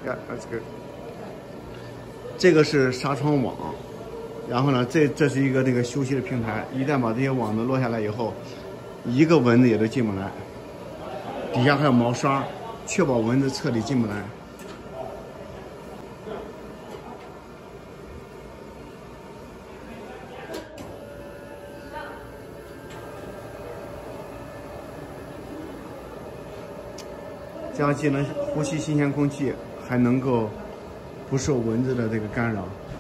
Yeah, that's good. 这个是纱窗网，然后呢，这是一个这个休息的平台。一旦把这些网子落下来以后，一个蚊子也都进不来。底下还有毛刷，确保蚊子彻底进不来。这样既能呼吸新鲜空气，还能够不受蚊子的这个干扰。